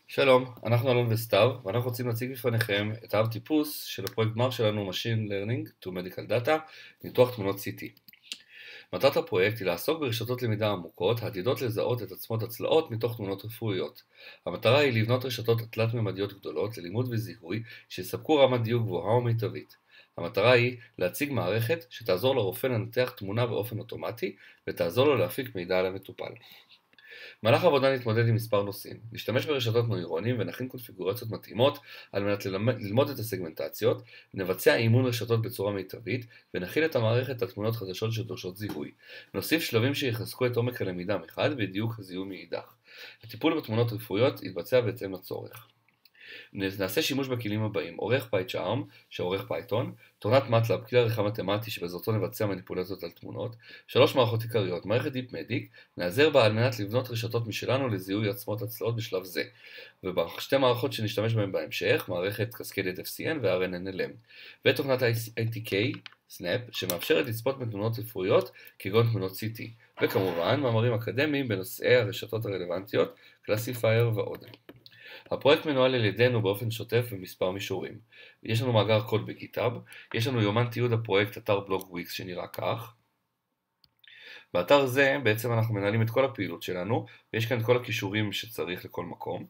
שלום, אנחנו אלון וסתיו, ואנחנו רוצים להציג בפניכם את האב טיפוס של הפרויקט גמר שלנו Machine Learning to Medical Data, ניתוח תמונות CT. מטרת הפרויקט היא לעסוק ברשתות למידה עמוקות, העתידות לזהות את עצמות הצלעות מתוך תמונות רפואיות. המטרה היא לבנות רשתות תלת-ממדיות גדולות ללימוד וזיהוי שיספקו רמת דיוק גבוהה ומיטבית. המטרה היא להציג מערכת שתעזור לרופא לנתח תמונה באופן אוטומטי ותעזור לו להפיק מידע על המטופל. במהלך העבודה נתמודד עם מספר נושאים, נשתמש ברשתות נוירונים ונכין קונפיגורציות מתאימות על מנת ללמוד את הסגמנטציות, נבצע אימון רשתות בצורה מיטבית ונכיל את המערכת על תמונות חדשות שדורשות זיהוי. נוסיף שלבים שיחזקו את עומק הלמידה מחד ודיוק הזיהוי מאידך. הטיפול בתמונות רפואיות יתבצע בהתאם לצורך. נעשה שימוש בכלים הבאים: עורך PyCharm שעורך פייתון, תוכנת MATLAB, כלי עריכה מתמטי שבעזרתו נבצע מניפולציות על תמונות, 3 מערכות עיקריות, מערכת DeepMedic, נעזר בה על מנת לבנות רשתות משלנו לזיהוי עצמות הצלעות בשלב זה, ובשתי מערכות שנשתמש בהן בהמשך, מערכת Cascaded FCN ו-RNNLM, ותוכנת ITK Snap שמאפשרת לצפות בתמונות רפואיות כגון תמונות CT, וכמובן מאמרים אקדמיים בנושאי הרשתות הרלוונטיות, Classifier ועוד. הפרויקט מנוהל על ידינו באופן שוטף במספר מישורים. יש לנו מאגר קוד בגיטהאב, יש לנו יומן תיעוד הפרויקט אתר בלוג וויקס שנראה כך. באתר זה בעצם אנחנו מנהלים את כל הפעילות שלנו, ויש כאן את כל הכישורים שצריך לכל מקום.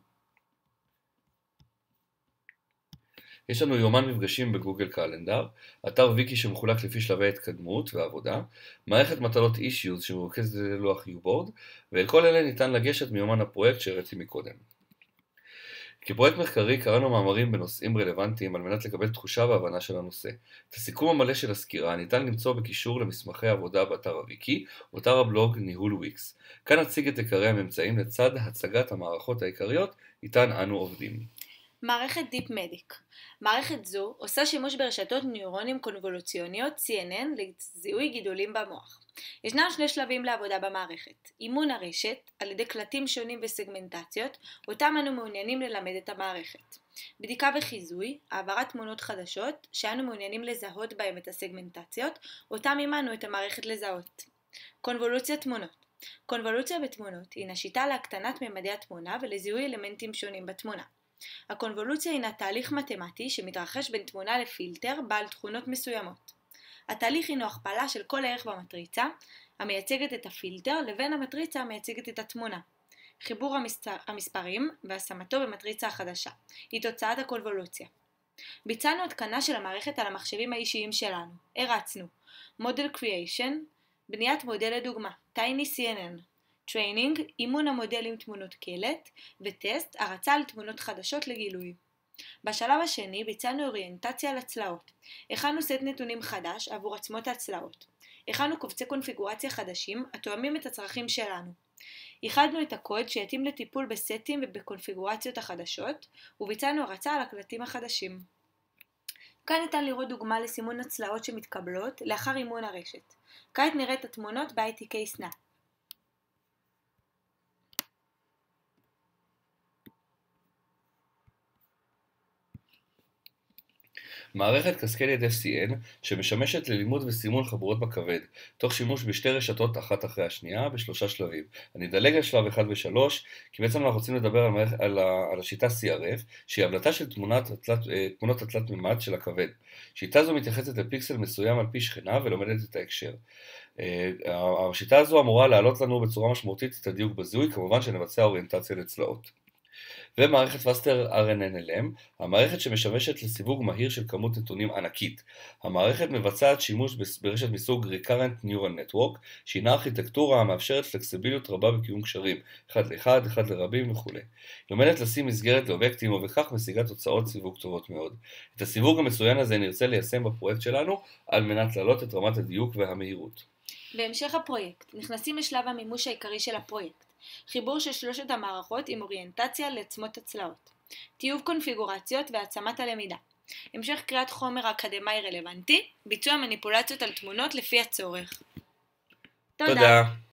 יש לנו יומן מפגשים בגוגל קלנדר, אתר ויקי שמחולק לפי שלבי ההתקדמות והעבודה, מערכת מטלות issues שמרוכזת ללוח U-Board, ואל כל אלה ניתן לגשת מיומן הפרויקט שהראיתי מקודם. כפרויקט מחקרי קראנו מאמרים בנושאים רלוונטיים על מנת לקבל תחושה והבנה של הנושא. את הסיכום המלא של הסקירה ניתן למצוא בקישור למסמכי עבודה באתר הוויקי, או אתר הבלוג ניהול וויקס. כאן נציג את עיקרי הממצאים לצד הצגת המערכות העיקריות איתן אנו עובדים. מערכת DeepMedic. מערכת זו עושה שימוש ברשתות נוירונים קונבולוציוניות CNN לזיהוי גידולים במוח. ישנם 2 שלבים לעבודה במערכת: אימון הרשת על ידי קלטים שונים וסגמנטציות, אותם אנו מעוניינים ללמד את המערכת. בדיקה וחיזוי, העברת תמונות חדשות שאנו מעוניינים לזהות בהם את הסגמנטציות, אותם אימנו את המערכת לזהות. קונבולוציית תמונות. קונבולוציה בתמונות היא שיטה להקטנת ממדי התמונה ולזיהוי אלמנטים שונים בתמונה. הקונבולוציה הינה תהליך מתמטי שמתרחש בין תמונה לפילטר בעל תכונות מסוימות. התהליך הינו הכפלה של כל ערך במטריצה המייצגת את הפילטר לבין המטריצה המייצגת את התמונה. חיבור המספרים והשמתו במטריצה החדשה היא תוצאת הקונבולוציה. ביצענו התקנה של המערכת על המחשבים האישיים שלנו. הרצנו Model Creation, בניית מודל לדוגמה, Tiny CNN, טריינינג, אימון המודל עם תמונות קלט, וטסט, הרצה על תמונות חדשות לגילוי. בשלב השני ביצענו אוריינטציה לצלעות. הכנו סט נתונים חדש עבור עצמות הצלעות. הכנו קובצי קונפיגורציה חדשים התואמים את הצרכים שלנו. איחדנו את הקוד שיתאים לטיפול בסטים ובקונפיגורציות החדשות, וביצענו הרצה על הקלטים החדשים. כאן ניתן לראות דוגמה לסימון הצלעות שמתקבלות לאחר אימון הרשת. כעת נראה את התמונות ב-ITK Snap. מערכת Cascaded FCN שמשמשת ללימוד וסימון חבורות בכבד, תוך שימוש בשתי רשתות אחת אחרי השנייה בשלושה שלבים. אני אדלג על שלב 1 ו-3, כי בעצם אנחנו רוצים לדבר על השיטה CRF, שהיא הבלטה של תמונות התלת מימד של הכבד. שיטה זו מתייחסת לפיקסל מסוים על פי שכנה ולומדת את ההקשר. השיטה הזו אמורה להעלות לנו בצורה משמעותית את הדיוק בזיהוי, כמובן שנבצע אוריינטציה לצלעות. ומערכת פסטר RNNLM, המערכת שמשמשת לסיווג מהיר של כמות נתונים ענקית. המערכת מבצעת שימוש ברשת מסוג Recurrent Neural Network, שהינה ארכיטקטורה המאפשרת פלקסיביליות רבה בקיום קשרים, אחד לאחד, אחד לרבים וכו'. היא לומדת לשים מסגרת לאובייקטים ובכך משיגה תוצאות סיווג טובות מאוד. את הסיווג המצוין הזה נרצה ליישם בפרויקט שלנו, על מנת להעלות את רמת הדיוק והמהירות. בהמשך הפרויקט נכנסים לשלב המימוש העיקרי של הפרויקט. חיבור של 3 המערכות עם אוריינטציה לעצמות הצלעות, טיוב קונפיגורציות והעצמת הלמידה, המשך קריאת חומר אקדמי רלוונטי, ביצוע מניפולציות על תמונות לפי הצורך. תודה.